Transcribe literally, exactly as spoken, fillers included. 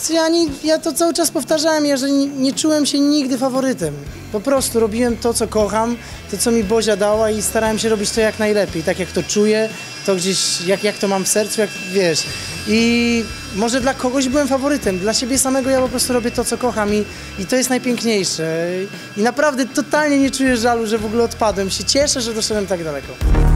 co, ja, nie, ja to cały czas powtarzałem, ja że nie, nie czułem się nigdy faworytem. Po prostu robiłem to, co kocham, to, co mi Bozia dała i starałem się robić to jak najlepiej, tak jak to czuję, to gdzieś, jak, jak to mam w sercu, jak wiesz. I może dla kogoś byłem faworytem, dla siebie samego ja po prostu robię to, co kocham i, i to jest najpiękniejsze. I naprawdę totalnie nie czuję żalu, że w ogóle odpadłem. Się cieszę, że doszedłem tak daleko.